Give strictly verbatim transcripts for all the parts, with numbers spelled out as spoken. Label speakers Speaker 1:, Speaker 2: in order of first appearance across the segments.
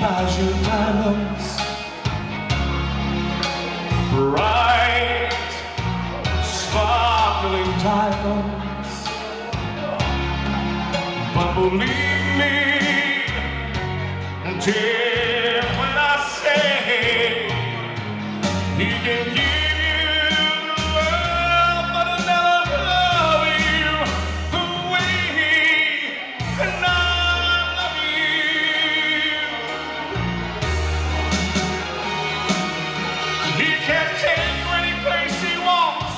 Speaker 1: as your diamonds, bright, sparkling diamonds. But believe me, dear, when I say he can give you the world, but he'll never love you the way and I love you. He can take you any place he wants,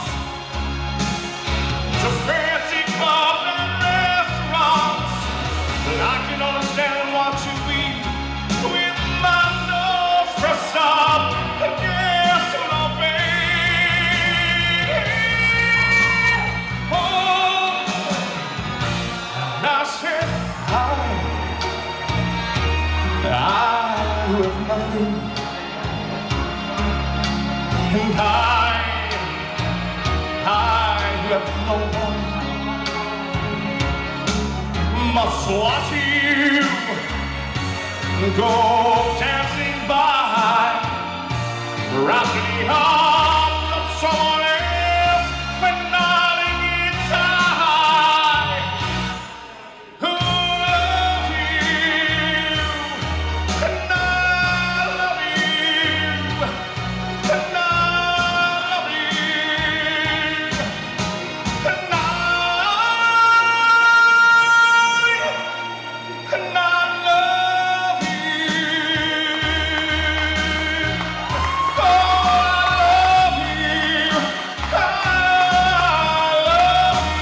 Speaker 1: to fancy clubs and restaurants, but I can understand what you mean with my nose pressed up against your vein. Oh, and I said, I, I who have nothing, and I, I who have no one, must watch you go dancing by, wrapped in the arms of someone else, when darling it's I who love you, and I love you, and I love you, and I, and I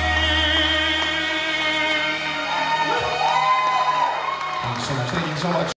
Speaker 1: so much. Thank you so much.